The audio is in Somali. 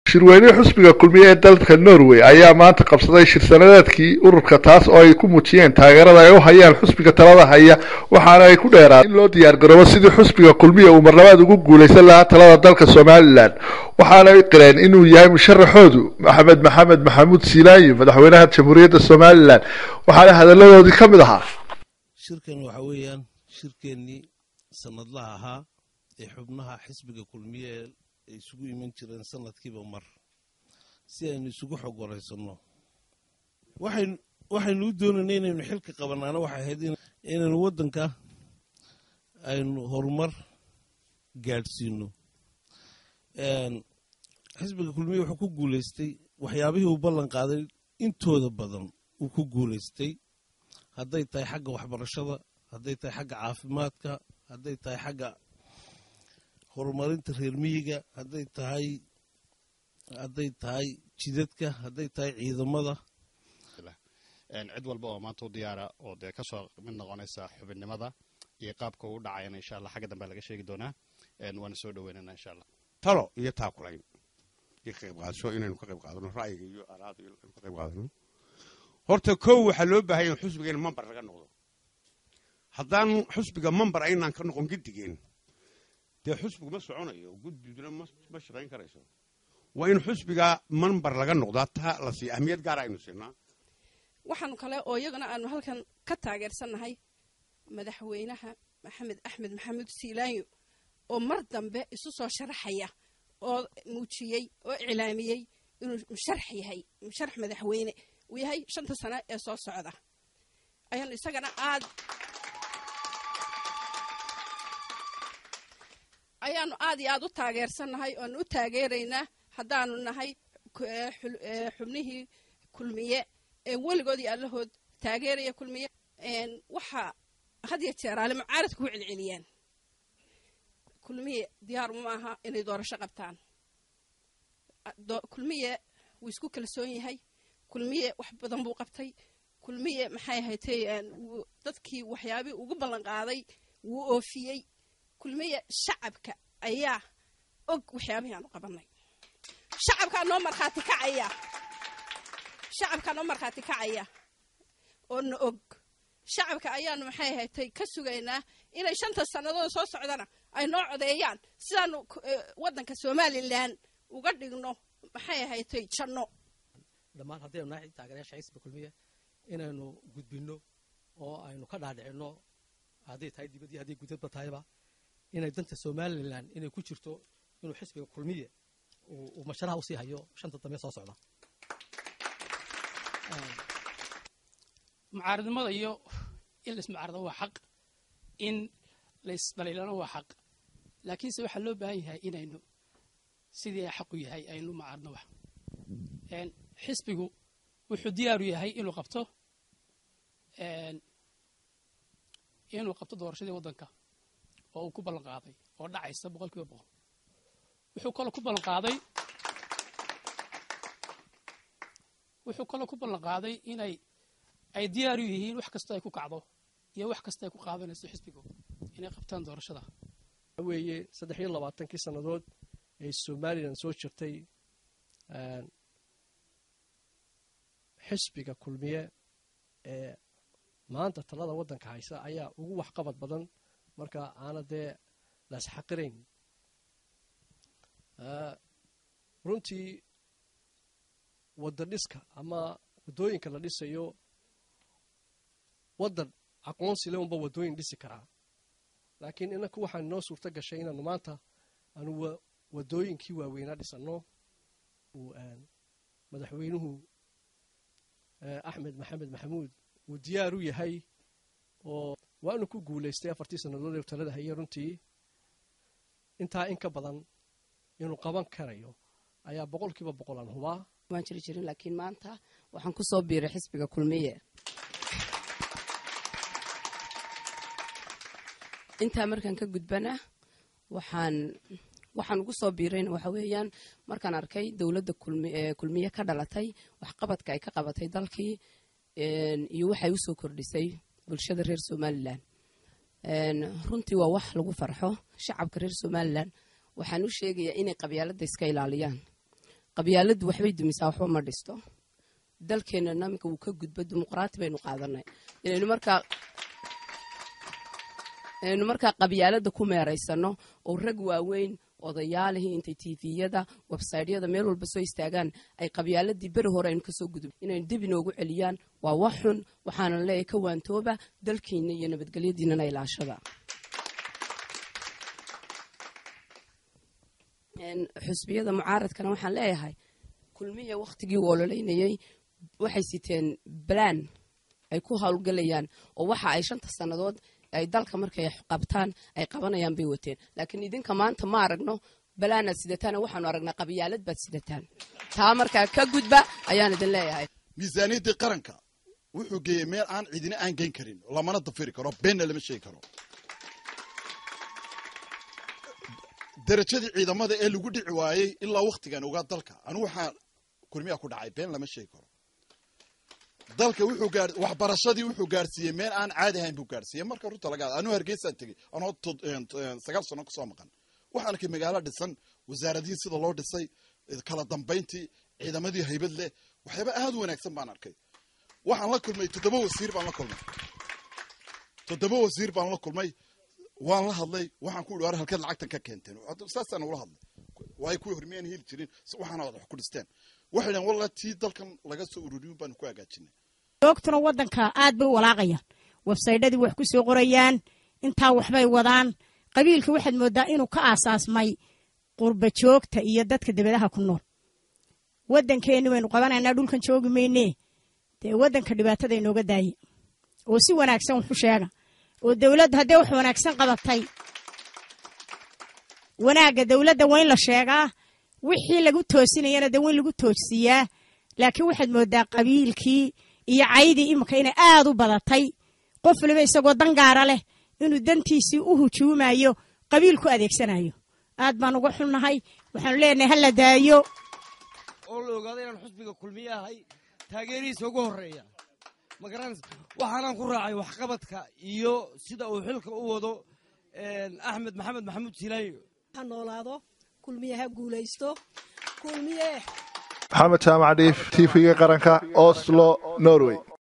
shirweyne xusbiga kulmiye ee dalka Norway ayaa maanta qabsaday shir sanadeedkii ururka taas oo ay ku muujiyeen taageerada ay u hayaan xusbiga talada haya waxaana ay ku dheeraadeen in loo diyaar garoobo sidii xusbiga kulmiye uu marlabaad ugu guuleysan lahaa talada dalka Soomaaliland waxaana ay qireen inuu yahay musharaxoodu Maxamed Maxamuud Siilaayi madaxweynaha Jamhuuriyadda Soomaaliland waxaana hadaladoodii ka mid ahaa shirkan waxa weeyaan shirkeennii sanadlaha ahaa ee xubnaha xisbiga kulmiye ay isugu iman jireen sanadkiiba mar si aynu isugu xog wareysano waxaynu u doonaynay inaynu xilka qabanaana waxay ahayd inaynu waddanka aynu horumar gaadhsiino xisbiga kulmiye wuxuu ku guulaystay waxyaabihii uu ballan qaaday intooda badan uu ku guulaystay hadday tahay xagga waxbarashada hadday tahay xagga caafimaadka hadday tahay xagga horumarinta reer miyiga hadday tahay jidadka hadday tahay ciidamada cid walba oo maanta u diyaara oo dee ka soo mid noqonaysa xubinnimada iyo qaabka uu dhacayna insha Allah xagga dambe laga sheegi doonaa waana soo dhaweynana insha Allah talo iyo taakulayn iyo qayb qaadasho inaynu ka qayb qaadano ra'yiga iyo araada iyo ka qayb qaadano horta koow waxa loo baahan yahay xusbiga in member laga noqdo haddaan xusbiga member aynaan ka noqon gidigeen dee xusbigu ma soconayo gudbiduna ma shaqayn karayso waa in xusbiga member laga noqdaa taa la sii ahmiyad gaar aynu siinaa waxaanu kale oo iyagana aanu halkan ka taageersanahay madaxweynaha Axmed Maxamuud Siilaayi oo mar dambe isu soo sharaxaya oo muujiyay oo cilaamiyay inuu musharax madaxweyne uu yahay 5 sano ee soo socda ayaan isagana aad u taageersanahay oo u taageeraynaa haddaanu nahay xubnihii kulmiye ee weligoodii allahood taageeraya kulmiye waxa had iyo jeer ale mucaaradku ku celceliyaan kulmiye diyaar ma aha inay doorasho qabtaan kulmiye wuu isku kalsoon yahay kulmiye wax badan buu qabtay kulmiye maxay ahaatay dadkii waxyaabii ugu ballan qaaday wuu oofiyay kulmiye shacabka ayaa og waxyaabii aanu qabanay shacabka noo markhaati kacaya oo na og shacabka ayaanu maxay ahaatay ka sugaynaa inay 5 sanadood soo socdana ay noo codeeyaan sidaanu waddanka Soomaaliland uga dhigno maxay ahaatay janno dhammaan haddaynu nahay taageerayaasha xisbiga kulmiye inaynu gudbino oo aynu ka dhaadhicino hadday tahay dibadii hadday gudadba tahayba inay danta Soomaaliland inay ku jirto inuu xisbiga kulmiye uu masharaha u sii hayo 5 dambe soo socda mucaaradnimada iyo in la ismucaarado waa xaq in la isdhaliilana waa xaq laakiinse waxaa loo baahan yahay inaynu sidii ay xaq u yahay aynu mucaaradno wax xisbigu wuxuu diyaar u yahay inuu qabto doorashadii waddanka oo uu ku ballan qaaday oo dhacaysa 100%. wuxuu kaloo ku ballan qaaday inay diyaar u yihiin wax kasta ay ku kacdo iyo wax kasta ay ku qaadanayso xisbigu inay qabtaan doorashada weeye 23 sanadood ee Soomaaliland soo jirtay xisbiga kulmiye ee maanta talada waddanka haysa ayaa ugu wax qabad badan marka aanadee la xaqirayn runtii waddan dhiska ama wadooyinka la dhisayo waddan aqoonsi leh unba wadooyin dhisi karaa laakiin inaku waxaan noo suurto gashay inaanu maanta aanu wadooyinkii waaweynaa dhisano uu madaxweynuhu Axmed Maxamed Maxamuud uu diyaar u yahay oo waanu ku guuleystay 4 sanadood ee talada hayay runtii intaa in ka badan inuu qaban karayo ayaa 100% aan hubaa waan jirin laakiin maanta waxaan ku soo biiray xisbiga kulmiye inta markaan ka gudbana waxaan ugu soo biirayna waxa weeyaan markaan arkay dawladda kulmiye ka dhalatay wax qabadka ay ka qabatay dalkii iyo waxay u soo kordhisay bulshada reer Soomaaliland runtii waa wax lagu farxo shacabka reer Soomaaliland waxaan u sheegayaa inay qabyaaladda iska ilaaliyaan qabyaaladdu waxbay dumisaa waxba ma dhisto dalkeennana iminka wuu ka gudbo dimuqraati baynu qaadanay inaynu markaa qabyaaladda ku meeraysano oo rag waaweyn odayaalihii intay tviyada websaytyada meel walba soo istaagaan ay qabyaaladii beri hore aynu kasoo gudub inaynu dib inoogu celiyaan waa wax xun waxaanan leeyahay ka waantooba dalkiina iyo nabadgelyadiinana ilaashada xusbiyada mucaaradkana waxaan leeyahay kulmiya wakhtigii uu ololeynayay waxay siteen balaan ay ku howlgalayaan oo waxa ay 5 sannadood ay dalka markay qabtaan ay qabanayaan bay wateen laakiin idinka maanta ma aragno balaana sidataan waxaanu aragnaa qabyaalad baad sidataan taa markaa ka gudba ayaan idin leeyahay miisaaniyadda qaranka wuxuu geeyay meel aan cidina aan geyn karin lamana dafiri karo beenna lama sheegi karo darajadii ciidamada ee lagu dhici waayay ilaa waqtigan uga dalka anu waxaan kulmiya ku dhacay been lama sheegi karo dalka wuxuu waxbarashadii wuxuu gaarsiiyay meel aan caadi ahayn buu gaarsiiyay marka runta laga anu Hargeysa tagay anoo 9 sano ku soo maqan waxaan arkay magaalo dhisan wasaaradii sida loo dhisay kala dambeyntii ciidamadii haybad leh waxyaabo aad u wanaagsan baan arkay waxaan la kulmay 7 wasiir baan la kulmay waan la hadlay waxaan ku dhawaar halka lacagtan ka keenteen saasana wala hadlay way ku hormeen hil jirin waxaan wax ku dhisteen waxaan wallahi tii dalkan laga soo ururiyo baan ku hagaajinay doctorna wadanka aad bay walaaqayaan websaytadii wax ku soo qorayaan inta waxbay wadaan qabiilka waxaad moodaa inuu ka aasaasmay qurba joogta iyo dadka dibadaha ku nool wadankeenu waynu qabanaynaa dhulkan joogi meynee de wadanka dhibaatada inooga daayay oo si wanaagsan wax u sheega oo dawladda hadee wax wanaagsan qabatay wanaaga dawladda weyn la sheegaa wixii lagu toosinayna de weyn lagu toosiyaa laakiin waxaad moodaa qabiilkii iyo caydii imika inay aad u badatay qof waliba isagoo dangaara leh inuu dantiisii u hujuumayo qabiilku adeegsanayo aad baan uga xunnahay waxaan leenahay hala daayo oo la ogaado inaan xusbiga kulmiyahay taageerihiisa ugu horeeya magaranaysa waxaan ku raacay waxqabadka iyo sida uu xilka u wado Axmed Maxamed Maxamuud Silaayo noolaado kulmiyaha guulaysto kulmiye maxamed jaamac dhiif TV-ga qaranka Oslo Norway